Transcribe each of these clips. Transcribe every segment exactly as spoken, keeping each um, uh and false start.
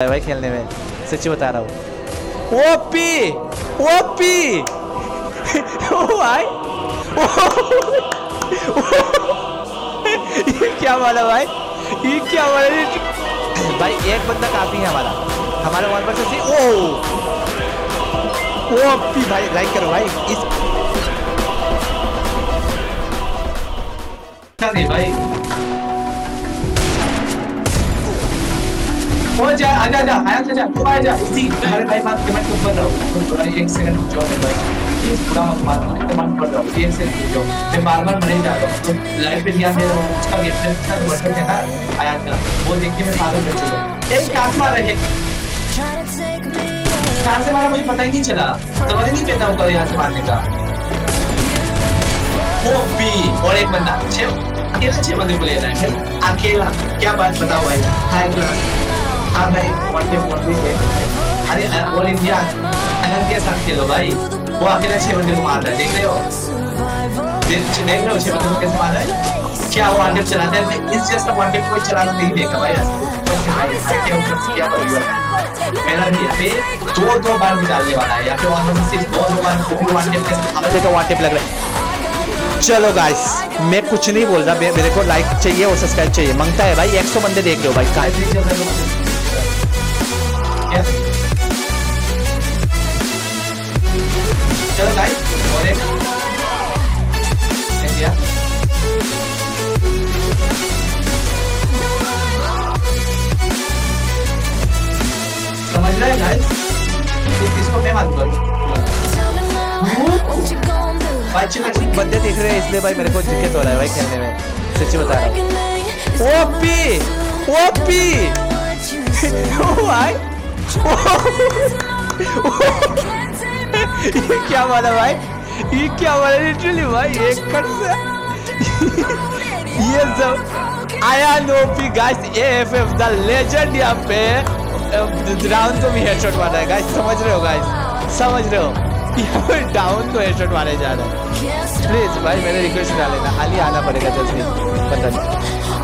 भाई खेलने में, सच्ची बता रहा हूँ। ओपी ओपी ओ भाई ये क्या वाला भाई, ये क्या वाला भाई, एक बंदा काफी है हमारा, हमारा वन परसेंट सी। ओ ओपी भाई, लाइक करो भाई इस नहीं भाई। हो जा, आजा आजा, आया आजा, तू आ जा। इसी हमारे भाई बात कमेंट के ऊपर रहो। थोड़ा एक सेकंड रुक जाओ भाई, प्लीज पूरा मत मारो, कमेंट कर दो। एक सेकंड रुक जाओ, मैं बार बार मरे जा रहा हूँ। लाइव पे ध्यान दे रहा हूँ, उसका गेम प्ले का वर्जन है ना आया था, वो देख के मैं पागल हो चुका। एक काट मार रहे हैं, कहां से मारा मुझे पता ही नहीं चला, समझ नहीं पेता होगा यहाँ से मारने का। वो भी और एक बंदा छह अकेला छह बंदे को ले रहा है अकेला, क्या बात बताओ भाई। हाय हाँ भाई, वन डे वन डे अरे ऑल इंडिया अनंत के साथ खेलो भाई, वो अकेला छह बंदे को मार रहा है, देख रहे हो, देख देख रहे हो छह बंदे को कैसे मार रहा है। क्या वो वन डे चलाता है, इस जैसा वन डे कोई चलाना नहीं देखा भाई। क्या मेरा भी यहाँ पे दो दो बार भी डालने वाला है, यहाँ पे वन सिर्फ दो दो बार वन डे कैसे वन टिप लग रहा है। चलो गाइस, मैं कुछ नहीं बोल रहा, मेरे को लाइक चाहिए और सब्सक्राइब चाहिए, मांगता है भाई। एक सौ बंदे देख लो भाई, काय चलो गाइस, और एक इंडिया समझ रहे हैं गाइस, इसको मैं मालूम करूँ बंदे दिख रहे हैं, इसलिए भाई मेरे को दिक्कत हो रहा है भाई खेलने में, सच्ची बता रहा हूँ। ओपी ओपी ओ भाई ये क्या वाला भाई, ये क्या वाला लिटरली भाई, एक कर से ये सब आया नो पी गाइस, एएफएफ द लेजेंड यहाँ पे राउंड को भी हेडशॉट मार रहा है गाइस, समझ रहे हो गाइस, समझ रहे हो, यहाँ पे डाउन को हेडशॉट मारे जा रहा है। प्लीज भाई मेरे रिक्वेस्ट डाल लेना, हाल ही आना पड़ेगा जल्दी, पता नहीं।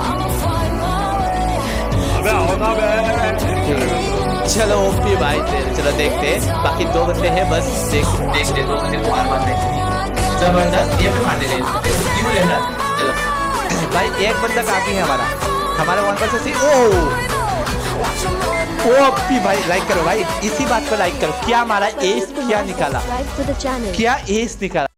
चलो ओपी भाई, चलो देखते हैं, बाकी दो बंदे हैं बस, देख देखते दो बंदे को मार मार देखते जबरदस्त, ये पे मार ले क्यों ले रहा। चलो भाई एक बंदा काफी है हमारा, हमारा वन परसेंट सी। ओ ओपी भाई, लाइक करो भाई, इसी बात पर लाइक करो। क्या हमारा एस क्या निकाला, क्या एस निकाला।